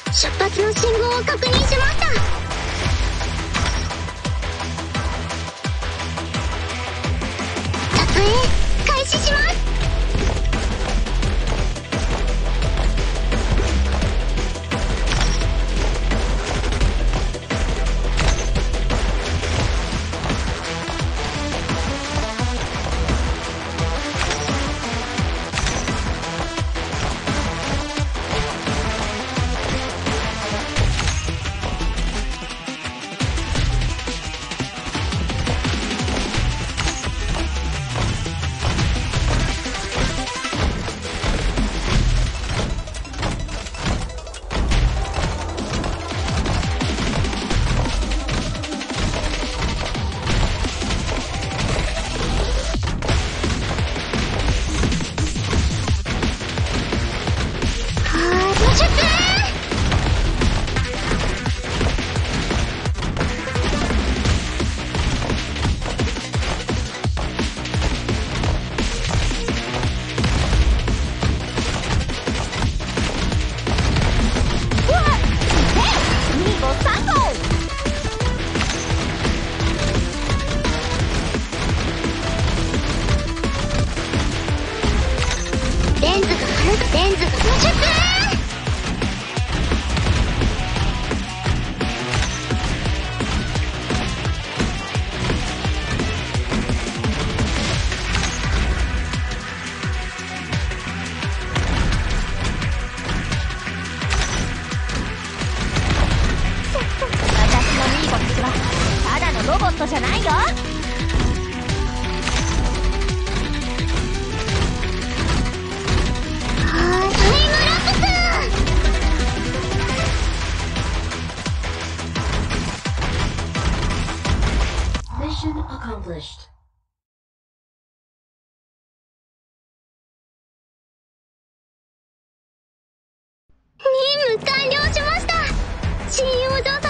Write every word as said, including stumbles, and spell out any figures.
出発の信号を確認しました。撮影開始します。レンズが貼るレンズが露出。私のミーボたちはただのロボットじゃないよ。 Mission accomplished. 任務完了しました。信用状態